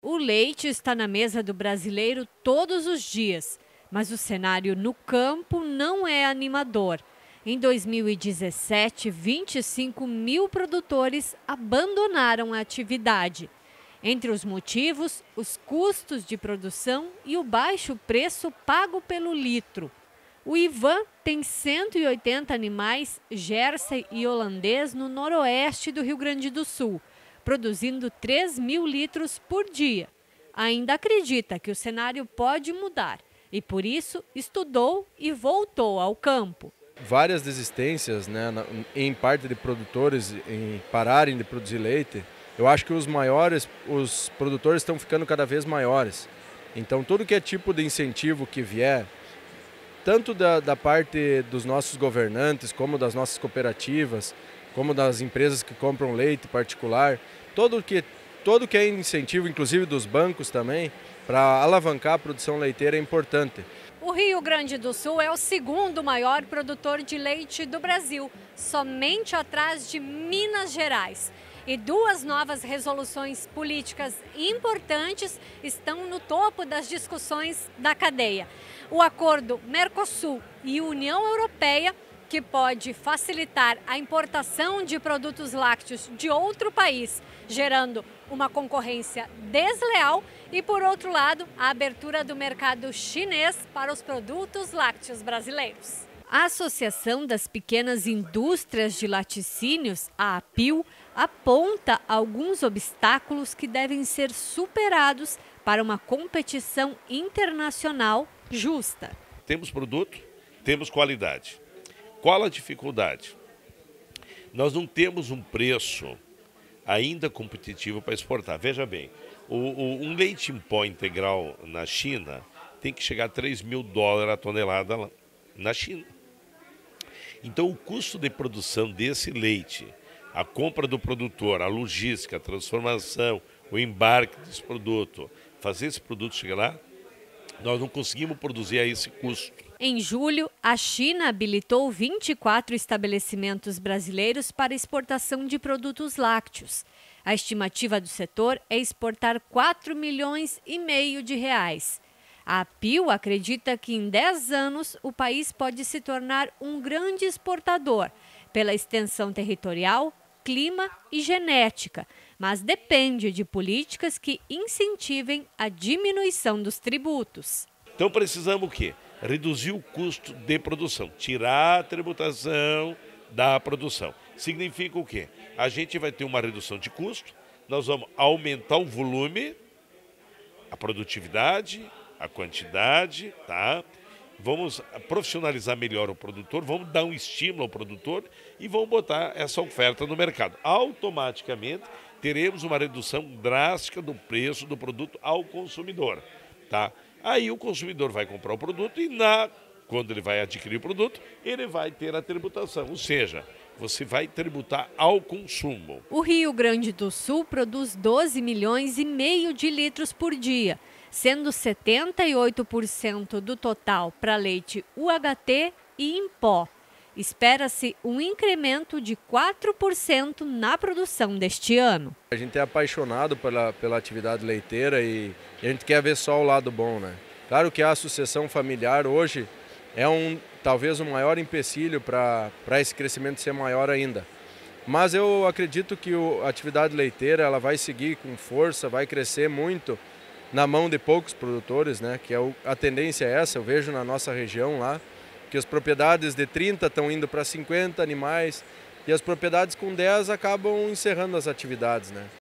O leite está na mesa do brasileiro todos os dias, mas o cenário no campo não é animador. Em 2017, 25 mil produtores abandonaram a atividade. Entre os motivos, os custos de produção e o baixo preço pago pelo litro. O Ivan tem 180 animais Jersey e holandês no noroeste do Rio Grande do Sul, produzindo 3.000 litros por dia. Ainda acredita que o cenário pode mudar e, por isso, estudou e voltou ao campo. Várias desistências, né, em parte de produtores em pararem de produzir leite. Eu acho que os produtores estão ficando cada vez maiores. Então, tudo que é tipo de incentivo que vier, tanto da parte dos nossos governantes, como das nossas cooperativas, como das empresas que compram leite particular, todo que é incentivo, inclusive dos bancos também, para alavancar a produção leiteira é importante. O Rio Grande do Sul é o segundo maior produtor de leite do Brasil, somente atrás de Minas Gerais. E duas novas resoluções políticas importantes estão no topo das discussões da cadeia. O acordo Mercosul e União Europeia, que pode facilitar a importação de produtos lácteos de outro país, gerando uma concorrência desleal, e, por outro lado, a abertura do mercado chinês para os produtos lácteos brasileiros. A Associação das Pequenas Indústrias de Laticínios, a APIL, aponta alguns obstáculos que devem ser superados para uma competição internacional justa. Temos produto, temos qualidade. Qual a dificuldade? Nós não temos um preço ainda competitivo para exportar. Veja bem, um leite em pó integral na China tem que chegar a $3.000 a tonelada lá, na China. Então, o custo de produção desse leite, a compra do produtor, a logística, a transformação, o embarque desse produto, fazer esse produto chegar lá, nós não conseguimos produzir a esse custo. Em julho, a China habilitou 24 estabelecimentos brasileiros para exportação de produtos lácteos. A estimativa do setor é exportar 4,5 milhões de reais. A APIL acredita que em 10 anos o país pode se tornar um grande exportador, pela extensão territorial, clima e genética, mas depende de políticas que incentivem a diminuição dos tributos. Então precisamos o quê? Reduzir o custo de produção, tirar a tributação da produção. Significa o quê? A gente vai ter uma redução de custo, nós vamos aumentar o volume, a produtividade, a quantidade, tá? Vamos profissionalizar melhor o produtor, vamos dar um estímulo ao produtor e vamos botar essa oferta no mercado. Automaticamente teremos uma redução drástica do preço do produto ao consumidor, tá? Aí o consumidor vai comprar o produto e quando ele vai adquirir o produto, ele vai ter a tributação, ou seja, você vai tributar ao consumo. O Rio Grande do Sul produz 12,5 milhões de litros por dia, sendo 78% do total para leite UHT e em pó. Espera-se um incremento de 4% na produção deste ano. A gente é apaixonado pela atividade leiteira e a gente quer ver só o lado bom, né? Claro que a sucessão familiar hoje é talvez o maior empecilho para esse crescimento ser maior ainda. Mas eu acredito que a atividade leiteira ela vai seguir com força, vai crescer muito na mão de poucos produtores, né? Que a tendência é essa, eu vejo na nossa região lá, que as propriedades de 30 estão indo para 50 animais e as propriedades com 10 acabam encerrando as atividades, né?